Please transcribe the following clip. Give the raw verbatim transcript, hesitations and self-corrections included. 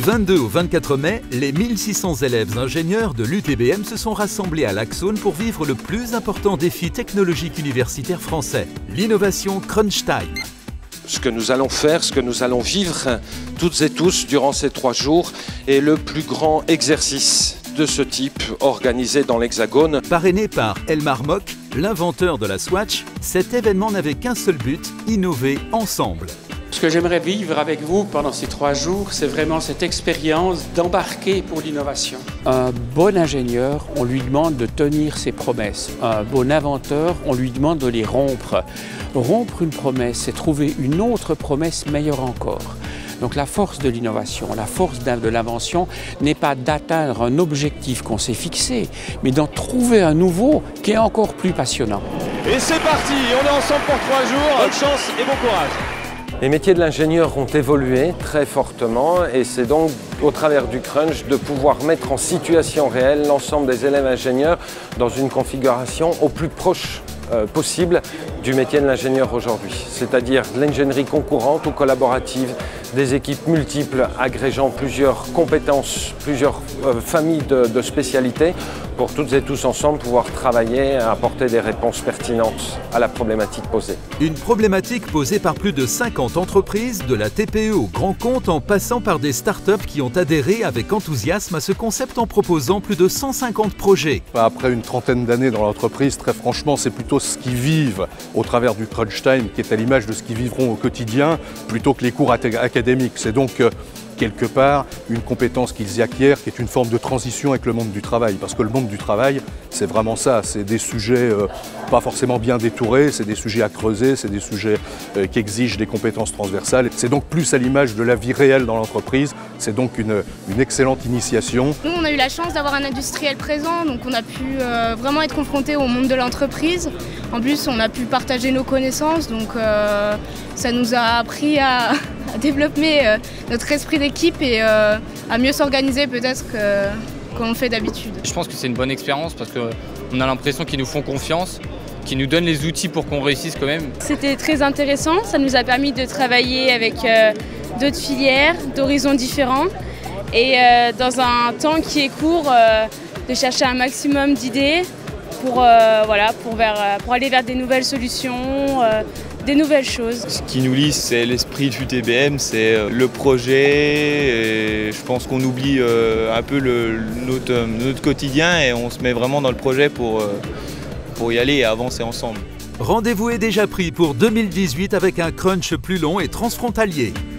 vingt-deux au vingt-quatre mai, les mille six cents élèves ingénieurs de l'U T B M se sont rassemblés à l'Axone pour vivre le plus important défi technologique universitaire français, l'innovation Crunch Time. Ce que nous allons faire, ce que nous allons vivre toutes et tous durant ces trois jours est le plus grand exercice de ce type organisé dans l'Hexagone. Parrainé par Elmar Mock, l'inventeur de la Swatch, cet événement n'avait qu'un seul but, innover ensemble. Ce que j'aimerais vivre avec vous pendant ces trois jours, c'est vraiment cette expérience d'embarquer pour l'innovation. Un bon ingénieur, on lui demande de tenir ses promesses. Un bon inventeur, on lui demande de les rompre. Rompre une promesse, c'est trouver une autre promesse meilleure encore. Donc la force de l'innovation, la force de l'invention n'est pas d'atteindre un objectif qu'on s'est fixé, mais d'en trouver un nouveau qui est encore plus passionnant. Et c'est parti, on est ensemble pour trois jours. Bonne chance et bon courage. Les métiers de l'ingénieur ont évolué très fortement et c'est donc au travers du crunch de pouvoir mettre en situation réelle l'ensemble des élèves ingénieurs dans une configuration au plus proche euh, possible du métier de l'ingénieur aujourd'hui, c'est-à-dire l'ingénierie concourante ou collaborative, des équipes multiples agrégeant plusieurs compétences, plusieurs euh, familles de, de spécialités pour toutes et tous ensemble pouvoir travailler et apporter des réponses pertinentes à la problématique posée. Une problématique posée par plus de cinquante entreprises, de la T P E au grand compte en passant par des startups qui ont adhéré avec enthousiasme à ce concept en proposant plus de cent cinquante projets. Après une trentaine d'années dans l'entreprise, très franchement, c'est plutôt ce qu'ils vivent au travers du Crunch Time qui est à l'image de ce qu'ils vivront au quotidien plutôt que les cours académiques. C'est donc euh, quelque part une compétence qu'ils y acquièrent qui est une forme de transition avec le monde du travail. Parce que le monde du travail, c'est vraiment ça, c'est des sujets euh, pas forcément bien détourés, c'est des sujets à creuser, c'est des sujets euh, qui exigent des compétences transversales. C'est donc plus à l'image de la vie réelle dans l'entreprise, c'est donc une, une excellente initiation. Nous, on a eu la chance d'avoir un industriel présent, donc on a pu euh, vraiment être confrontés au monde de l'entreprise. En plus, on a pu partager nos connaissances, donc euh, ça nous a appris à, à développer euh, notre esprit d'équipe et euh, à mieux s'organiser peut-être que qu'on le fait d'habitude. Je pense que c'est une bonne expérience parce qu'on a l'impression qu'ils nous font confiance, qu'ils nous donnent les outils pour qu'on réussisse quand même. C'était très intéressant, ça nous a permis de travailler avec euh, d'autres filières, d'horizons différents et euh, dans un temps qui est court, euh, de chercher un maximum d'idées pour, euh, voilà, pour, vers, pour aller vers des nouvelles solutions, euh, des nouvelles choses. Ce qui nous lie, c'est l'esprit du U T B M, c'est le projet. Et je pense qu'on oublie un peu le, notre, notre quotidien et on se met vraiment dans le projet pour, pour y aller et avancer ensemble. Rendez-vous est déjà pris pour deux mille dix-huit avec un crunch plus long et transfrontalier.